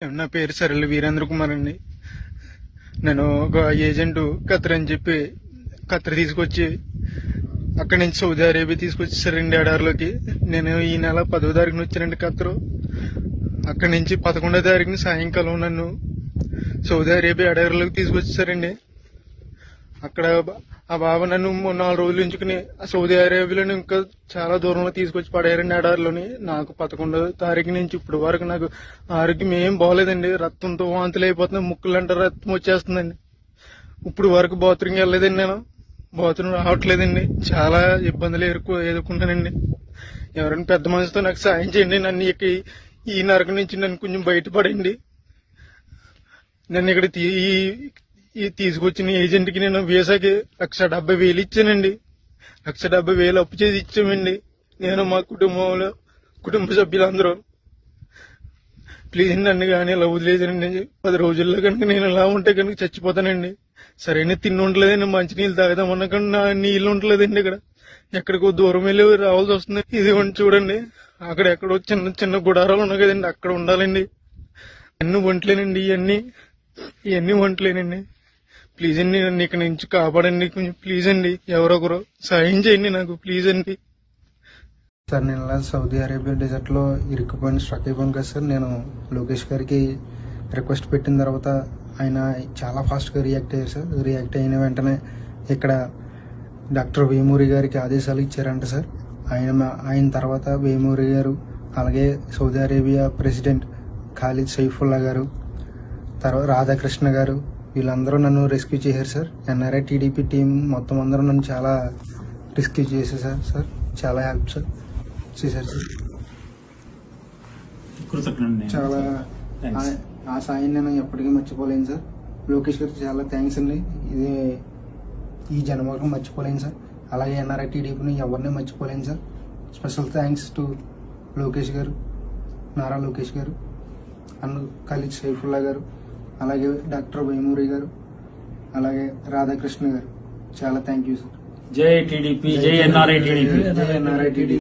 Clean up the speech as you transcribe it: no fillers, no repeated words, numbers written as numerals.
నా పేరు సరళ వీరేంద్ర కుమార్ అండి. నేను ఒక ఏజెంట్ ఖత్తర్ అని చెప్పి ఖత్తర్ తీసుకొచ్చి అక్కడి నుంచి సౌదీ అరేబియా తీసుకొచ్చేసారండి ఎడారిలోకి. నేను ఈ నెల 10వ తారీఖున వచ్చానండి ఖత్తర్. అక్కడి నుంచి 11వ తారీఖున సాయంకాలం నన్ను సౌదీ అరేబియా ఎడారిలోకి తీసుకొచ్చేసారండి. అక్కడ ఆ బాబా నన్ను 4 రోజులు ఉంచుకుని సౌదీ అరేబియాలో ఇంకా చాలా దూరంలో తీసుకొచ్చి పడేయారండి ఎడారిలోని. నాకు 11వ తారీఖు నుంచి ఇప్పటి వరకు నాకు ఆరోగ్యం ఏం బాగోలేదండి. రక్తంతో వాంతులు అయిపోతున్నాయి, ముక్కులంటే రక్తం వచ్చేస్తుందండి. ఇప్పుడు వరకు బాత్రూమ్కి వెళ్ళలేదండి, నేను బాత్రూమ్ రావట్లేదండి. చాలా ఇబ్బందులు ఎదుర్కొంటానండి. ఎవరైనా పెద్ద మనిషితో నాకు సాయం చేయండి. నన్ను ఈ నరకం నుంచి నన్ను కొంచెం బయటపడండి. నన్ను ఇక్కడ తీసుకొచ్చిన ఏజెంట్ కి నేను వీసాకి 1,70,000 ఇచ్చానండి. 1,70,000 అప్పు చేసి ఇచ్చామండి. నేను మా కుటుంబ సభ్యులందరూ. ప్లీజ్ నన్ను కానీ ఇలా వదిలేదండి. 10 రోజుల్లో కనుక నేను ఇలా ఉంటే కనుక చచ్చిపోతానండి. సరైన తిండి ఉండలేదండి, మంచినీళ్ళు తాగుదామన్నా కానీ నా నీళ్ళు ఉండలేదండి. ఇక్కడ ఎక్కడికో దూరం వెళ్ళి రావాల్సి వస్తుంది. ఇది చూడండి, అక్కడ ఎక్కడో చిన్న చిన్న గుడారాలు ఉన్నాయి కదండి, అక్కడ ఉండాలండి. అన్ని వంటలేనండి, ఇవన్నీ వంటలేనండి. ప్లీజ్ అండి, నన్ను ఇక్కడ నుంచి కాపాడండి కొంచెం. ప్లీజ్ అండి, ఎవరొకరు సాయం చేయండి నాకు, ప్లీజ్ అండి. సార్, నేను ఇలా సౌదీ అరేబియా డెజర్ట్ లో ఇరుక్కుపోయిన స్ట్రక్ అయిపోయాను కదా సార్. నేను లోకేష్ గారికి రిక్వెస్ట్ పెట్టిన తర్వాత ఆయన చాలా ఫాస్ట్ గా రియాక్ట్ అయ్యారు సార్. రియాక్ట్ అయిన వెంటనే ఇక్కడ డాక్టర్ వేమూరి గారికి ఆదేశాలు ఇచ్చారంట సార్. ఆయన తర్వాత వేమూరి గారు, అలాగే Saudi Arabia president Khalid Saifullah గారు, తర్వాత రాధాకృష్ణ గారు, వీళ్ళందరూ నన్ను రెస్క్యూ చేశారు సార్. ఎన్ఆర్ఐ టీడీపీ టీం మొత్తం అందరూ నన్ను చాలా రెస్క్యూ చేశారు సార్. చాలా హెల్ప్ సార్ చేశారు సార్. చాలా ఆ సాయం నేను ఎప్పటికీ మర్చిపోలేను సార్. లోకేష్ గారికి చాలా థ్యాంక్స్ అండి. ఇది ఈ జన్మకు మర్చిపోలేను సార్. అలాగే ఎన్ఆర్ఐ టీడీపీని ఎవరిని మర్చిపోలేను sir. Special thanks to Lokesh గారు, నారా లోకేష్ గారు, అండ్ ఖాలిద్ సైఫుల్లా గారు, అలాగే డాక్టర్ వేమూరి గారు, అలాగే రాధాకృష్ణ గారు. చాలా థ్యాంక్ యూ సార్. జై టీడీపీ, జై ఎన్ఆర్ఐ టీడీపీ. జై ఎన్ఆర్ఐ టీడీపీ.